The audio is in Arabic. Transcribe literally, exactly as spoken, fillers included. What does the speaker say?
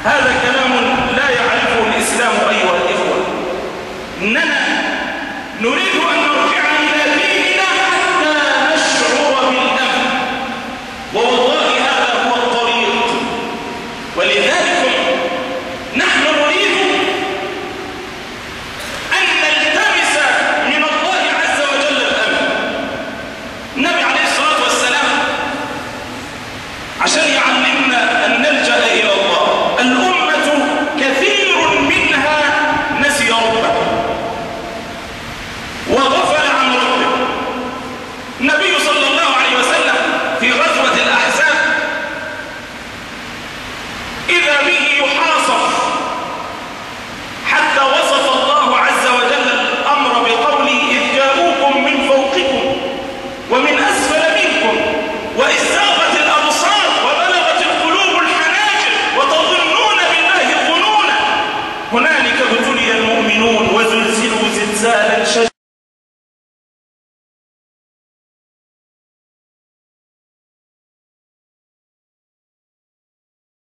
هذا كلام لا يعرفه الإسلام أيها الإخوة. إننا نريد أن نرجع إلى ديننا حتى نشعر بالأمن، والله هذا هو الطريق. ولذلك نحن نريد أن نلتمس من الله عز وجل الأمن. النبي عليه الصلاة والسلام عشان يعلمنا أن نلجأ إلى الله. الأمة كثير منها نسي ربه وغفل عن ربه. النبي صلى الله عليه وسلم في غزوة الأحزاب إذا به يحاصر، حتى وصف الله عز وجل الأمر بقوله إذ جاءوكم من فوقكم ومن أسفل منكم وإذ زاغت الأبصار وبلغت القلوب الحناجر وتظنون بالله الظنون هنالك ابتلي المؤمنون وزلزلوا زلزالا شديدا.